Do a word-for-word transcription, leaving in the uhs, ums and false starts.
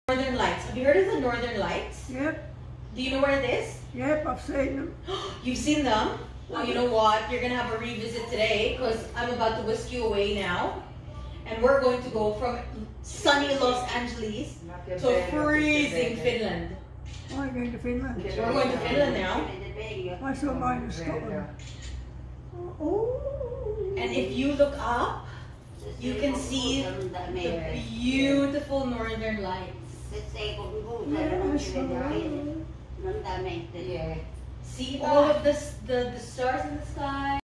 Northern Lights. Have you heard of the Northern Lights? Yep. Do you know where it is? Yep, I've seen them. You've seen them? Well, you know what? You're going to have a revisit today because I'm about to whisk you away now. And we're going to go from sunny Los Angeles to freezing Finland. Why are you going to Finland? We're going to Finland now. I saw mine in Scotland. Oh. And if you look up, you can see the beautiful Northern Lights. Yeah, See all of this, the, the stars in the sky.